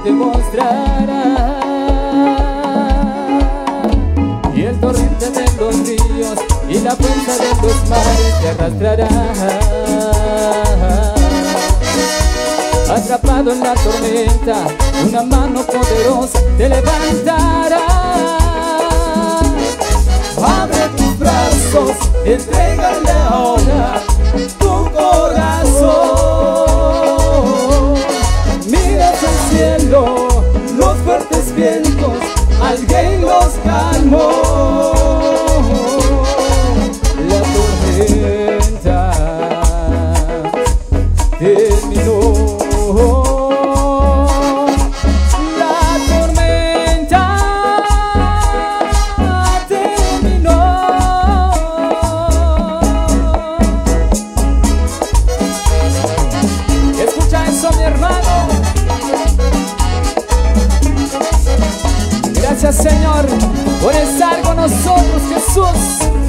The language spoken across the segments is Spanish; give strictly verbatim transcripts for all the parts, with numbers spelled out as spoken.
te mostrará, y el torrente de los ríos y la fuerza de los mares te arrastrará. Atrapado en la tormenta, una mano poderosa te levantará. Abre tus brazos, entrégale ahora tu corazón. Mira hacia el cielo, los fuertes vientos, alguien los calmó. La tormenta terminó. Gracias, Señor, por estar con nosotros, Jesús.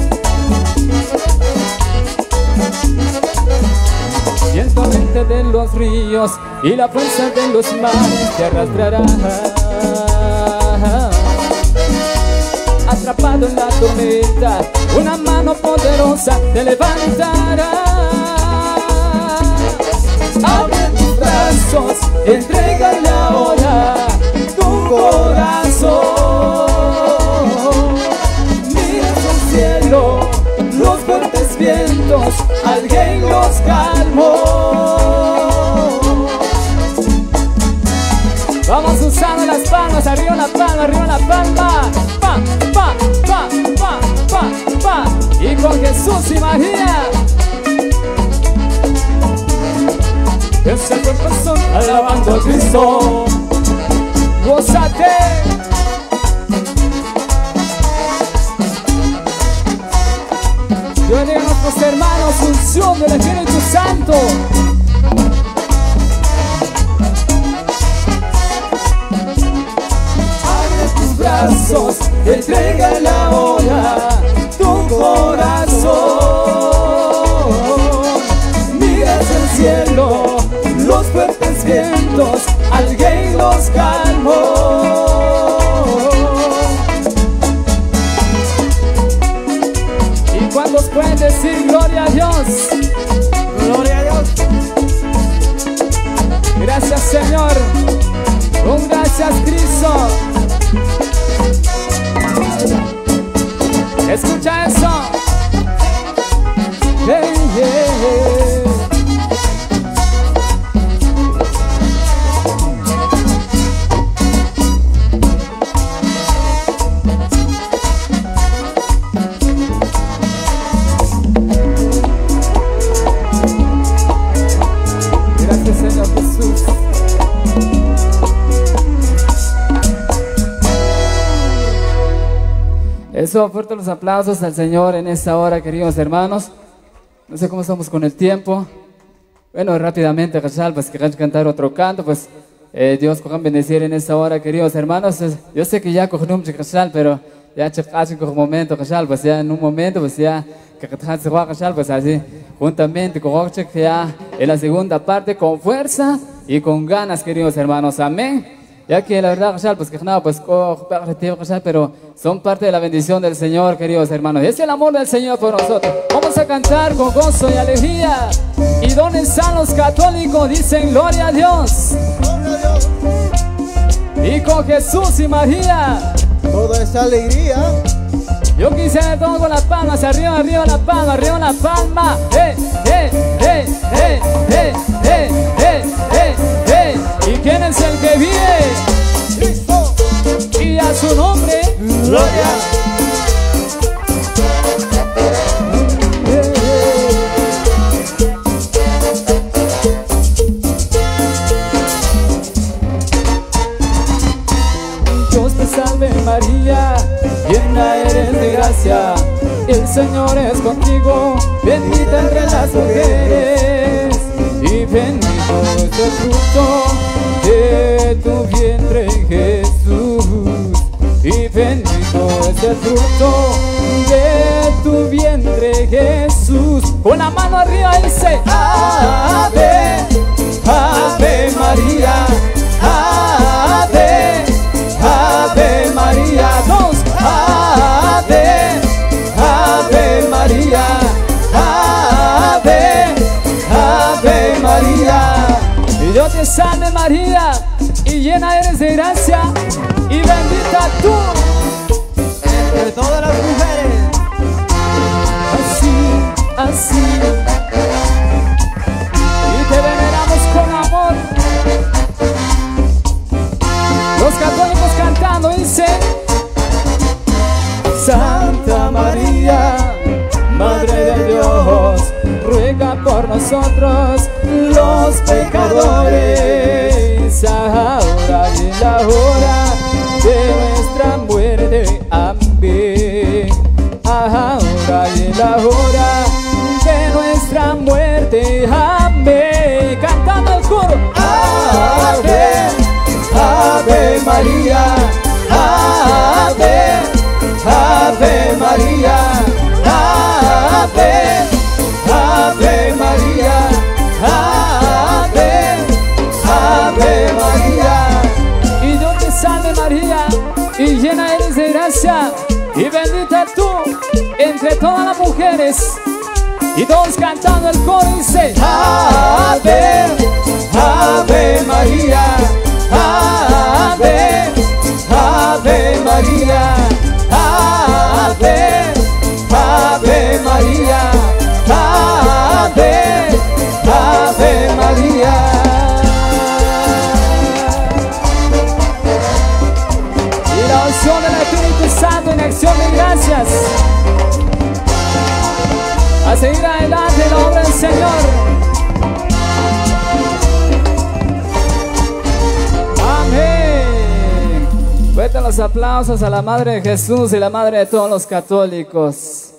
Y el torrente de los ríos y la fuerza de los mares te arrastrará. Atrapado en la tormenta, una mano poderosa te levantará. Abre tus brazos, entrégale ahora tu corazón. Mira hacia el cielo, los fuertes vientos, alguien los calmó. Vamos usando las palmas, arriba la palma, arriba la palma. Pa, pa, pa, pa, pa, pa. Y con Jesús y María. Ese corazón alabando a Cristo. ¡Gózate! Dios bendiga a nuestros hermanos, unción del Espíritu Santo. Abre tus brazos, entrégale ahora tu corazón. Mira hacia el cielo, los fuertes vientos, alguien los calmó. ¿Y cuántos pueden decir gloria a Dios? Gloria a Dios. Gracias, Señor. Con gracias, Cristo. Escucha eso. Hey, hey, hey. Eso, fuerte los aplausos al Señor en esta hora, queridos hermanos. No sé cómo estamos con el tiempo. Bueno, rápidamente, Cachal, pues que cantar otro canto, pues eh, Dios cojan bendecir en esta hora, queridos hermanos. Yo sé que ya cogen un Cachal, pero ya checas en un momento, Cachal, pues ya en un momento, pues ya que Cachal, pues así, juntamente con que ya en la segunda parte, con fuerza y con ganas, queridos hermanos. Amén. Ya que la verdad, pues que nada, pues pero son parte de la bendición del Señor, queridos hermanos. Es el amor del Señor por nosotros. Vamos a cantar con gozo y alegría. ¿Y dónde están los católicos? Dicen gloria a Dios. Gloria a Dios. Y con Jesús y María. Toda esa alegría. Yo quisiera todo con las palmas, arriba, arriba la palma, arriba la palma. ¡Eh, eh, eh, eh, eh, eh, eh, eh, eh! ¿Y quién es el que vive? Cristo. Y a su nombre, gloria. Dios te salve María, llena eres de gracia, el Señor es contigo, bendita entre las mujeres, y bendito es el fruto de tu vientre, Jesús. Y bendito es el fruto de tu vientre, Jesús. Con la mano arriba dice: Ave, Ave María, Ave. salve María, y llena eres de gracia, y bendita tú entre todas las mujeres. Así, así, y te veneramos con amor. Los católicos cantando dicen: Santa María, Madre de Dios, ruega por nosotros los pecadores, ahora y en la hora de nuestra muerte. Amén. Ahora y en la hora de nuestra muerte. Amén. Cantando el coro. Ave, Ave María, Ave, Ave María, Ave, Ave María, Ave, Ave María. Y Dios te salve María, y llena eres de gracia, y bendita tú entre todas las mujeres. Y todos cantando el coro dice: Ave, Ave María, Ave, Ave María, Ave, Ave María, Ave, Ave María. Y la unción del Espíritu Santo en acción de gracias. A seguir adelante en la obra del Señor. Amén. Fuertes los aplausos a la Madre de Jesús y la Madre de todos los católicos.